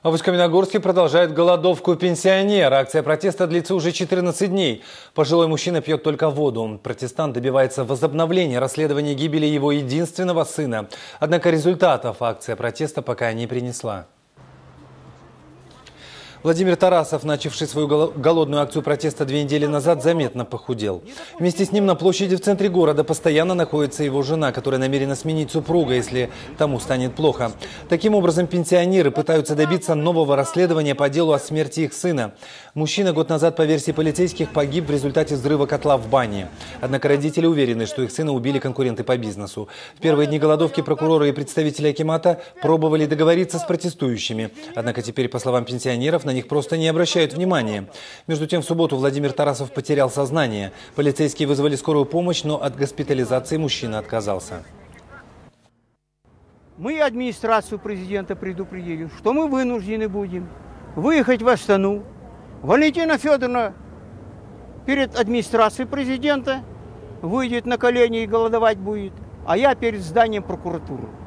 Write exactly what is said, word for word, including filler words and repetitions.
А в Усть-Каменогорске продолжает голодовку пенсионер. Акция протеста длится уже четырнадцать дней. Пожилой мужчина пьет только воду. Протестант добивается возобновления расследования гибели его единственного сына. Однако результатов акция протеста пока не принесла. Владимир Тарасов, начавший свою голодную акцию протеста две недели назад, заметно похудел. Вместе с ним на площади в центре города постоянно находится его жена, которая намерена сменить супруга, если тому станет плохо. Таким образом, пенсионеры пытаются добиться нового расследования по делу о смерти их сына. Мужчина год назад, по версии полицейских, погиб в результате взрыва котла в бане. Однако родители уверены, что их сына убили конкуренты по бизнесу. В первые дни голодовки прокуроры и представители акимата пробовали договориться с протестующими. Однако теперь, по словам пенсионеров, на них просто не обращают внимания. Между тем, в субботу Владимир Тарасов потерял сознание. Полицейские вызвали скорую помощь, но от госпитализации мужчина отказался. Мы администрацию президента предупредили, что мы вынуждены будем выехать в Астану. Валентина Федоровна перед администрацией президента выйдет на колени и голодовать будет, а я перед зданием прокуратуры.